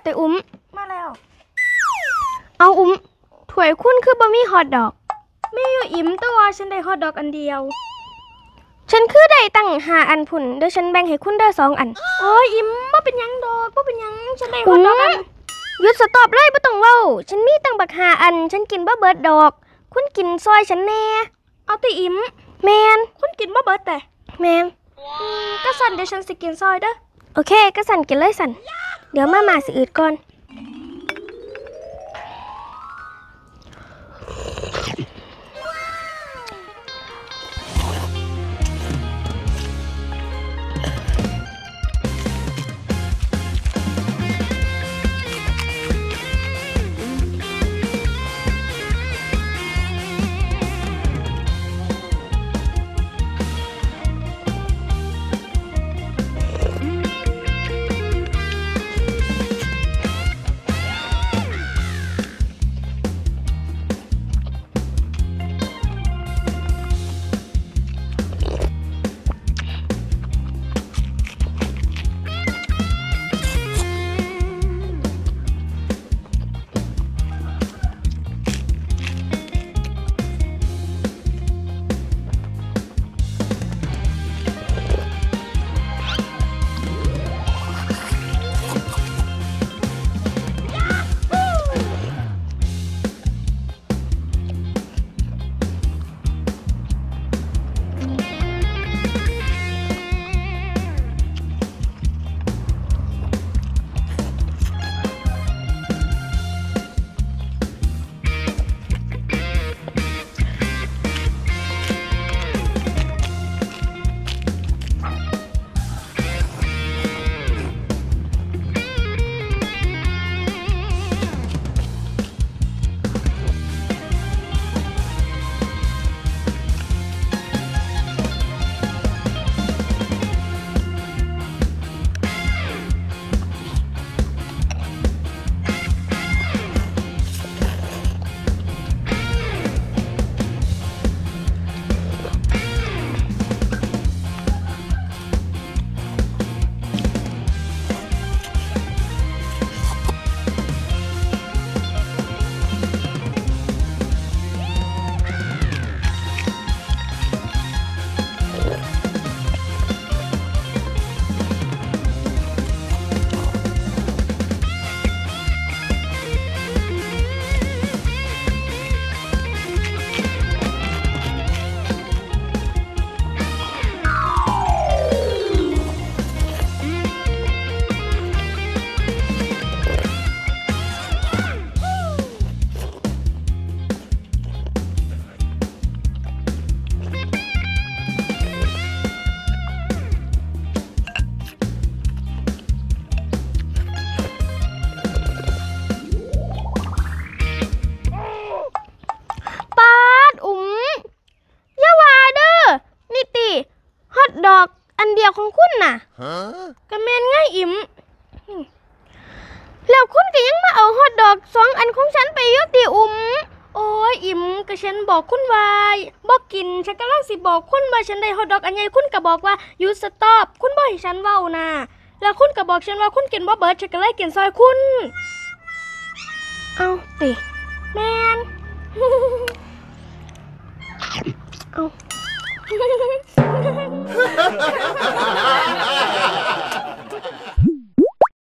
แต่อุ้มมาแล้วเอาอุ้มถ้วยคุณคือบะหมี่ฮอทดอกไม่อยู่อิ่มแต่ว่าฉันได้ฮอทดอกอันเดียวฉันคือได้ตั้ง5 อันพุ่นเดี๋ยวฉันแบ่งให้คุณเด้อ2 อันโอ้ยอิ่มบ่เป็นหยังดอกบ่เป็นหยังฉันได้ฮอทดอกอันหยุดสต็อปเลยบ่ต้องเว้าฉันมีตั้งบัก5 อันฉันกินบ่เบิดดอกคุณกินซอยฉันแน่เอาติอิ่มแมนคุณกินบ่เบิดแต่แมนก็สั่นเดี๋ยวฉันสิกินซอยเด้อโอเคก็สั่นกินเลยสั่นเดี๋ยวมาสิอืดก่อนดอกอันเดียวของคุณน่ะก็แม่นง่ายอิ่มแล้วคุณก็ยังมาเอาฮอทดอก2 อันของฉันไปอยู่ติอุ้มโอ้ยอิ่มก็ฉันบอกคุณว่าบ่กินฉันกำลังสิบอกคุณว่าฉันได้ฮอทดอกอันใหญ่คุณก็บอกว่าหยุดสต็อปคุณบ่ให้ฉันเว้าน่ะแล้วคุณก็บอกฉันว่าคุณกินบ่เบิดฉันก็เลยกินซอยคุณเอาติแม่นเอา